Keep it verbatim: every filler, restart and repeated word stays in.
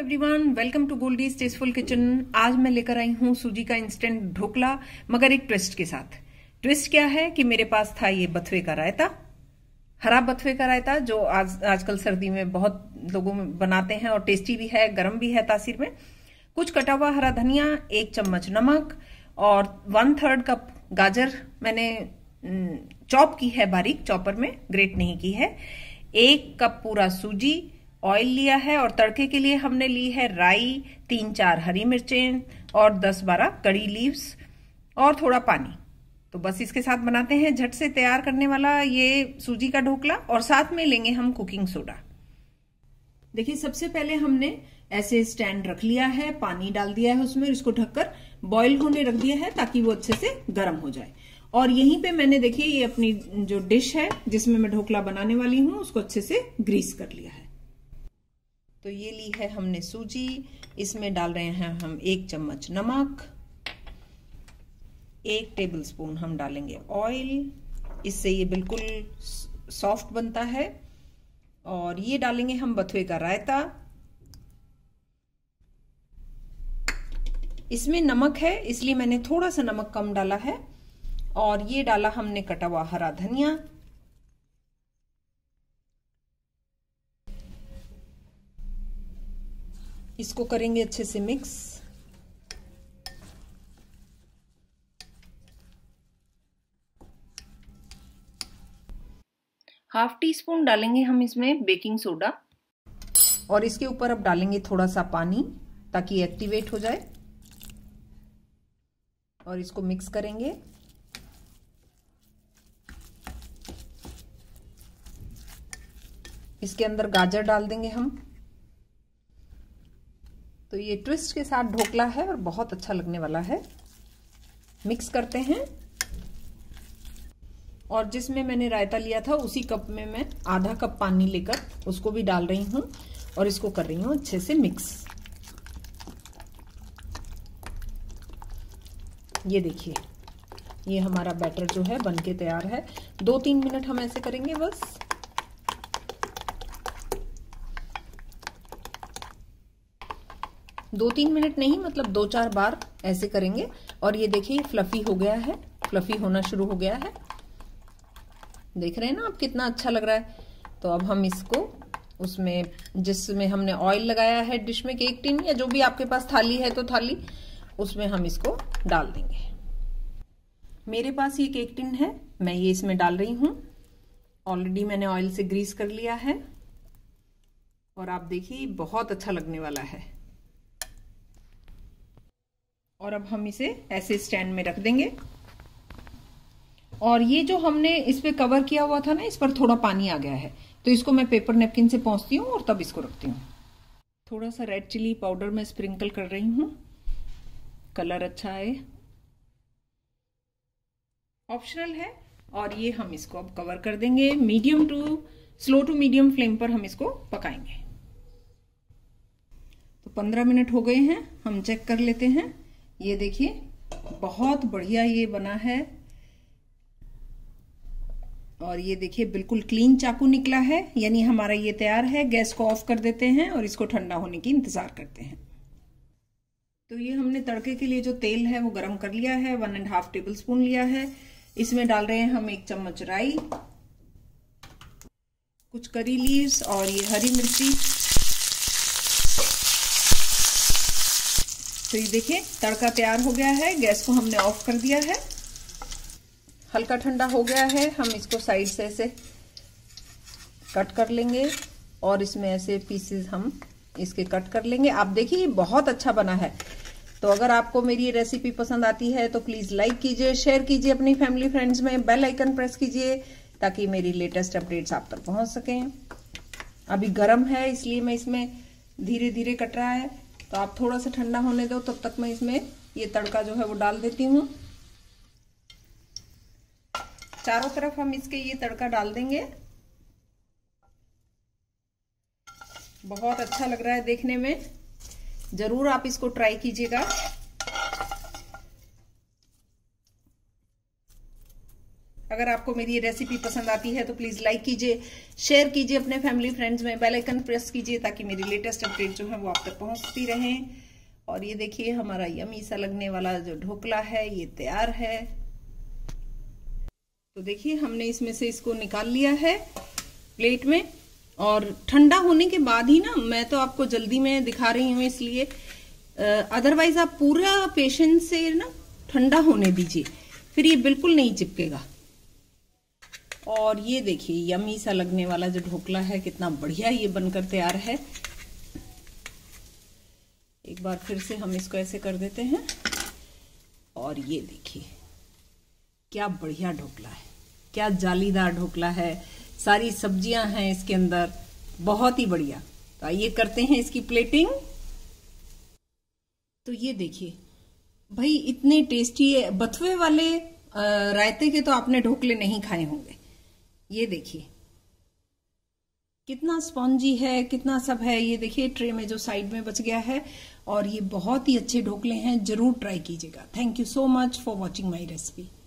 Everyone, welcome to Goldie's tasteful kitchen. आज मैं लेकर आई हूँ सूजी का इंस्टेंट ढोकला, मगर एक ट्विस्ट के साथ। ट्विस्ट क्या है कि मेरे पास था ये बथुए का रायता, हरा बथुए का रायता, जो आज आजकल सर्दी में बहुत लोगों में बनाते हैं और टेस्टी भी है, गर्म भी है तासीर में। कुछ कटा हुआ हरा धनिया, एक चम्मच नमक और वन थर्ड कप गाजर मैंने चॉप की है, बारीक चॉपर में, ग्रेट नहीं की है। एक कप पूरा सूजी, ऑयल लिया है और तड़के के लिए हमने ली है राई, तीन चार हरी मिर्चें और दस बारह कड़ी लीव्स और थोड़ा पानी। तो बस इसके साथ बनाते हैं झट से तैयार करने वाला ये सूजी का ढोकला, और साथ में लेंगे हम कुकिंग सोडा। देखिए, सबसे पहले हमने ऐसे स्टैंड रख लिया है, पानी डाल दिया है उसमें, इसको ढककर बॉईल होने रख दिया है ताकि वो अच्छे से गर्म हो जाए। और यहीं पे मैंने, देखिए, ये अपनी जो डिश है जिसमें मैं ढोकला बनाने वाली हूं, उसको अच्छे से ग्रीस कर लिया है। तो ये ली है हमने सूजी, इसमें डाल रहे हैं हम एक चम्मच नमक, एक टेबलस्पून हम डालेंगे ऑयल, इससे ये बिल्कुल सॉफ्ट बनता है। और ये डालेंगे हम बथुए का रायता। इसमें नमक है इसलिए मैंने थोड़ा सा नमक कम डाला है। और ये डाला हमने कटा हुआ हरा धनिया, इसको करेंगे अच्छे से मिक्स। हाफ टी स्पून डालेंगे हम इसमें बेकिंग सोडा, और इसके ऊपर अब डालेंगे थोड़ा सा पानी ताकि एक्टिवेट हो जाए, और इसको मिक्स करेंगे। इसके अंदर गाजर डाल देंगे हम। तो ये ट्विस्ट के साथ ढोकला है और बहुत अच्छा लगने वाला है। मिक्स करते हैं। और जिसमें मैंने रायता लिया था उसी कप में मैं आधा कप पानी लेकर उसको भी डाल रही हूं और इसको कर रही हूं अच्छे से मिक्स। ये देखिए, ये हमारा बैटर जो है बनके तैयार है। दो तीन मिनट हम ऐसे करेंगे बस। दो तीन मिनट नहीं, मतलब दो चार बार ऐसे करेंगे। और ये देखिए, फ्लफी हो गया है, फ्लफी होना शुरू हो गया है। देख रहे हैं ना आप, कितना अच्छा लग रहा है। तो अब हम इसको उसमें, जिसमें हमने ऑयल लगाया है डिश में, केक टिन या जो भी आपके पास थाली है तो थाली, उसमें हम इसको डाल देंगे। मेरे पास ये केक टिन है, मैं ये इसमें डाल रही हूं। ऑलरेडी मैंने ऑयल से ग्रीस कर लिया है और आप देखिए बहुत अच्छा लगने वाला है। और अब हम इसे ऐसे स्टैंड में रख देंगे। और ये जो हमने इस पे कवर किया हुआ था ना, इस पर थोड़ा पानी आ गया है, तो इसको मैं पेपर नैपकिन से पोंछती हूँ और तब इसको रखती हूँ। थोड़ा सा रेड चिली पाउडर मैं स्प्रिंकल कर रही हूँ, कलर अच्छा है, ऑप्शनल है। और ये हम इसको अब कवर कर देंगे। Medium to slow to medium flame पर हम इसको पकाएंगे। तो पंद्रह मिनट हो गए हैं, हम चेक कर लेते हैं। ये देखिए, बहुत बढ़िया ये बना है। और ये देखिए, बिल्कुल क्लीन चाकू निकला है, यानी हमारा ये तैयार है। गैस को ऑफ कर देते हैं और इसको ठंडा होने की इंतजार करते हैं। तो ये हमने तड़के के लिए जो तेल है वो गरम कर लिया है, one and half tablespoon लिया है। इसमें डाल रहे हैं हम एक चम्मच राई, कुछ करी लीव्स और ये हरी मिर्ची। तो ये देखिए, तड़का तैयार हो गया है। गैस को हमने ऑफ कर दिया है, हल्का ठंडा हो गया है। हम इसको साइड से ऐसे कट कर लेंगे और इसमें ऐसे पीसेस हम इसके कट कर लेंगे। आप देखिए, बहुत अच्छा बना है। तो अगर आपको मेरी ये रेसिपी पसंद आती है तो प्लीज लाइक कीजिए, शेयर कीजिए अपनी फैमिली फ्रेंड्स में, बेल आइकन प्रेस कीजिए ताकि मेरी लेटेस्ट अपडेट्स आप तक पहुंच सकें। अभी गर्म है इसलिए मैं इसमें धीरे धीरे कट रहा है, तो आप थोड़ा सा ठंडा होने दो, तब तक मैं इसमें ये तड़का जो है वो डाल देती हूँ। चारों तरफ हम इसके ये तड़का डाल देंगे। बहुत अच्छा लग रहा है देखने में, जरूर आप इसको ट्राई कीजिएगा। अगर आपको मेरी ये रेसिपी पसंद आती है तो प्लीज लाइक कीजिए, शेयर कीजिए अपने फैमिली फ्रेंड्स में, बेल आइकन प्रेस कीजिए ताकि मेरी लेटेस्ट अपडेट जो है वो आप तक पहुंचती रहें। और ये देखिए हमारा यमी सा लगने वाला जो ढोकला है ये तैयार है। तो देखिए हमने इसमें से इसको निकाल लिया है प्लेट में, और ठंडा होने के बाद ही ना, मैं तो आपको जल्दी में दिखा रही हूँ इसलिए, अदरवाइज आप पूरा पेशेंस से ना ठंडा होने दीजिए, फिर ये बिल्कुल नहीं चिपकेगा। और ये देखिए यमी सा लगने वाला जो ढोकला है कितना बढ़िया ये बनकर तैयार है। एक बार फिर से हम इसको ऐसे कर देते हैं, और ये देखिए क्या बढ़िया ढोकला है, क्या जालीदार ढोकला है, सारी सब्जियां हैं इसके अंदर, बहुत ही बढ़िया। तो आइए करते हैं इसकी प्लेटिंग। तो ये देखिए भाई इतने टेस्टी है, बथुए वाले रायते के तो आपने ढोकले नहीं खाए होंगे। ये देखिए कितना स्पॉन्जी है, कितना सब है। ये देखिए ट्रे में जो साइड में बच गया है, और ये बहुत ही अच्छे ढोकले हैं, जरूर ट्राई कीजिएगा। Thank you so much for watching my recipe.